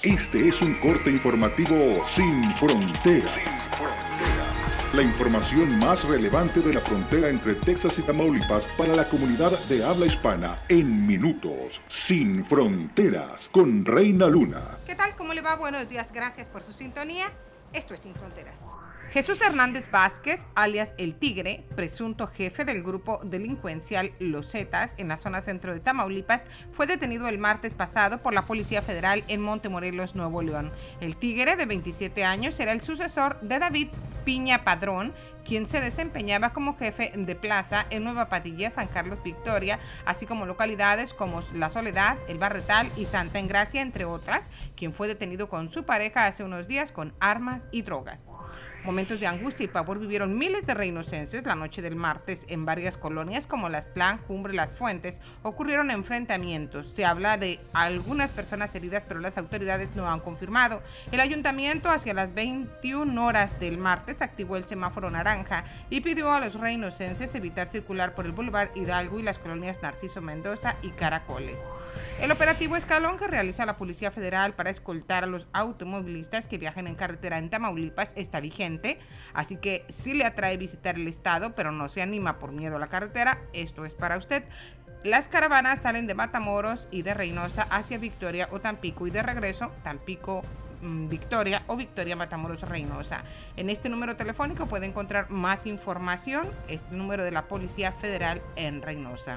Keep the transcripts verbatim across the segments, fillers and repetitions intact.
Este es un corte informativo sin fronteras. La información más relevante de la frontera entre Texas y Tamaulipas para la comunidad de habla hispana en minutos. Sin fronteras, con Reina Luna. ¿Qué tal? ¿Cómo le va? Buenos días, gracias por su sintonía. Esto es Sin Fronteras. Jesús Hernández Vázquez, alias El Tigre, presunto jefe del grupo delincuencial Los Zetas en la zona centro de Tamaulipas, fue detenido el martes pasado por la Policía Federal en Montemorelos, Nuevo León. El Tigre, de veintisiete años, era el sucesor de David Piña Padrón, quien se desempeñaba como jefe de plaza en Nueva Padilla, San Carlos Victoria, así como localidades como La Soledad, El Barretal y Santa Engracia, entre otras, quien fue detenido con su pareja hace unos días con armas y drogas. Momentos de angustia y pavor vivieron miles de reinocenses la noche del martes en varias colonias como Las Plan, Cumbre, Las Fuentes. Ocurrieron enfrentamientos. Se habla de algunas personas heridas, pero las autoridades no han confirmado. El ayuntamiento, hacia las veintiuna horas del martes, activó el semáforo naranja y pidió a los reinocenses evitar circular por el Boulevard Hidalgo y las colonias Narciso Mendoza y Caracoles. El operativo Escalón que realiza la Policía Federal para escoltar a los automovilistas que viajen en carretera en Tamaulipas está vigente, así que sí le atrae visitar el estado, pero no se anima por miedo a la carretera, esto es para usted. Las caravanas salen de Matamoros y de Reynosa hacia Victoria o Tampico y de regreso Tampico, Victoria o Victoria, Matamoros, Reynosa. En este número telefónico puede encontrar más información, este número de la Policía Federal en Reynosa.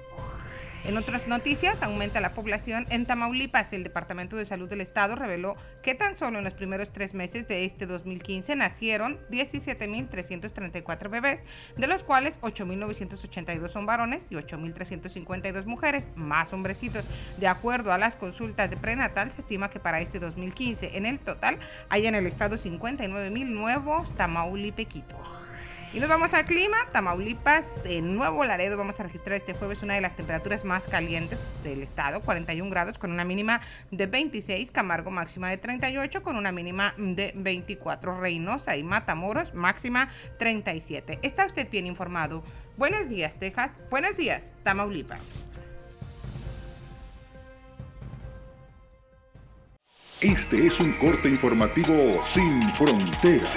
En otras noticias, aumenta la población en Tamaulipas. El Departamento de Salud del Estado reveló que tan solo en los primeros tres meses de este dos mil quince nacieron diecisiete mil trescientos treinta y cuatro bebés, de los cuales ocho mil novecientos ochenta y dos son varones y ocho mil trescientos cincuenta y dos mujeres, más hombrecitos. De acuerdo a las consultas de prenatal, se estima que para este dos mil quince, en el total, hay en el estado cincuenta y nueve mil nuevos tamaulipequitos. Y nos vamos al clima. Tamaulipas, en Nuevo Laredo, vamos a registrar este jueves una de las temperaturas más calientes del estado, cuarenta y un grados con una mínima de veintiséis, Camargo máxima de treinta y ocho con una mínima de veinticuatro, Reynosa y Matamoros máxima treinta y siete. Está usted bien informado. Buenos días, Texas. Buenos días, Tamaulipas. Este es un corte informativo sin fronteras.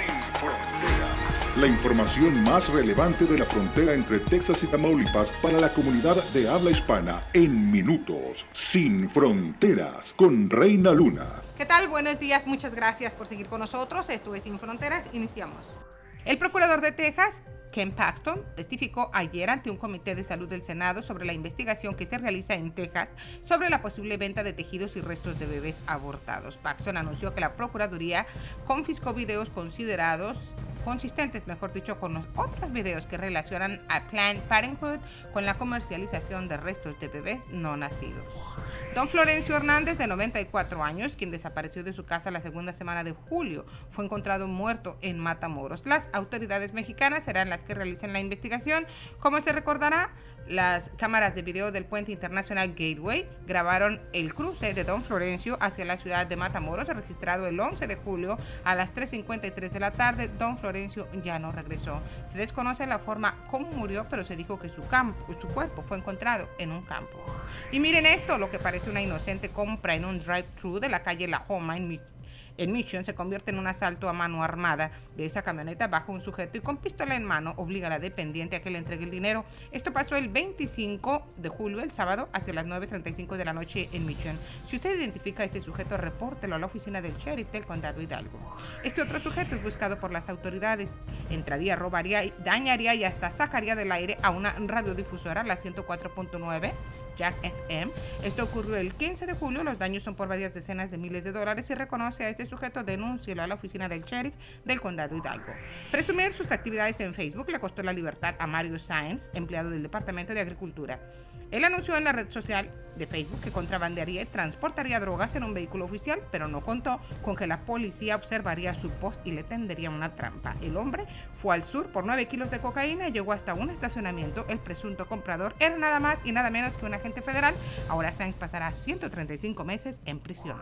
La información más relevante de la frontera entre Texas y Tamaulipas para la comunidad de habla hispana en minutos. Sin fronteras, con Reina Luna. ¿Qué tal? Buenos días, muchas gracias por seguir con nosotros. Esto es Sin Fronteras, iniciamos. El procurador de Texas, Ken Paxton, testificó ayer ante un comité de salud del Senado sobre la investigación que se realiza en Texas sobre la posible venta de tejidos y restos de bebés abortados. Paxton anunció que la Procuraduría confiscó videos considerados consistentes, mejor dicho, con los otros videos que relacionan a Planned Parenthood con la comercialización de restos de bebés no nacidos. Don Florencio Hernández, de noventa y cuatro años, quien desapareció de su casa la segunda semana de julio, fue encontrado muerto en Matamoros. Las autoridades mexicanas serán las que realicen la investigación. Como se recordará, las cámaras de video del puente internacional Gateway grabaron el cruce de Don Florencio hacia la ciudad de Matamoros, registrado el once de julio a las tres cincuenta y tres de la tarde. Don Florencio ya no regresó. Se desconoce la forma como murió, pero se dijo que su, campo, su cuerpo fue encontrado en un campo. Y miren esto, lo que parece una inocente compra en un drive-thru de la calle La Homa en En Mission se convierte en un asalto a mano armada. De esa camioneta baja un sujeto y con pistola en mano obliga a la dependiente a que le entregue el dinero. Esto pasó el veinticinco de julio, el sábado, hacia las nueve treinta y cinco de la noche en Mission. Si usted identifica a este sujeto, repórtelo a la oficina del sheriff del condado Hidalgo. Este otro sujeto es buscado por las autoridades. Entraría, robaría, dañaría y hasta sacaría del aire a una radiodifusora, la ciento cuatro punto nueve. Jack F M. Esto ocurrió el quince de julio. Los daños son por varias decenas de miles de dólares y reconoce a este sujeto, denúncielo a la oficina del sheriff del condado Hidalgo. Presumir sus actividades en Facebook le costó la libertad a Mario Sáenz, empleado del Departamento de Agricultura. Él anunció en la red social de Facebook que contrabandearía y transportaría drogas en un vehículo oficial, pero no contó con que la policía observaría su post y le tendería una trampa. El hombre fue al sur por nueve kilos de cocaína y llegó hasta un estacionamiento. El presunto comprador era nada más y nada menos que un agente federal. Ahora Sáenz pasará ciento treinta y cinco meses en prisión.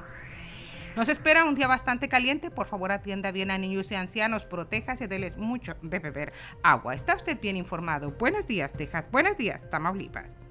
Nos espera un día bastante caliente. Por favor, atienda bien a niños y ancianos, protéjase, déles mucho de beber agua. ¿Está usted bien informado? Buenos días, Texas. Buenos días, Tamaulipas.